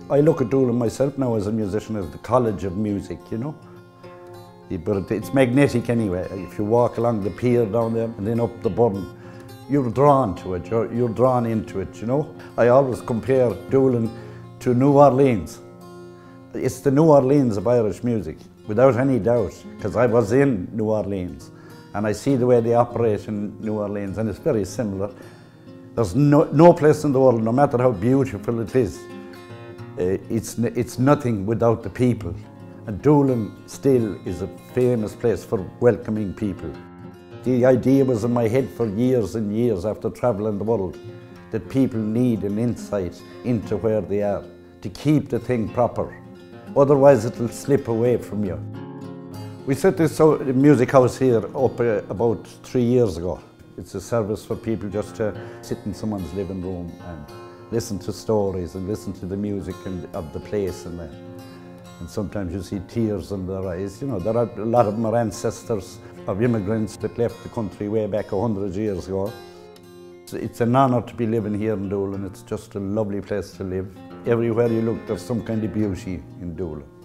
I look at Doolin myself now as a musician as the college of music, you know. But it's magnetic anyway. If you walk along the pier down there and then up the Burren, you're drawn to it, you're drawn into it, you know. I always compare Doolin to New Orleans. It's the New Orleans of Irish music, without any doubt, because I was in New Orleans and I see the way they operate in New Orleans, and it's very similar. There's no place in the world, no matter how beautiful it is, it's nothing without the people. And Doolin still is a famous place for welcoming people. The idea was in my head for years and years after traveling the world, that people need an insight into where they are to keep the thing proper. Otherwise it'll slip away from you. We set this music house here up about 3 years ago. It's a service for people just to sit in someone's living room and listen to stories and listen to the music of the place and that. And sometimes you see tears in their eyes. You know, there are a lot of them are ancestors of immigrants that left the country way back 100 years ago. It's an honour to be living here in Doolin. It's just a lovely place to live. Everywhere you look, there's some kind of beauty in Doolin.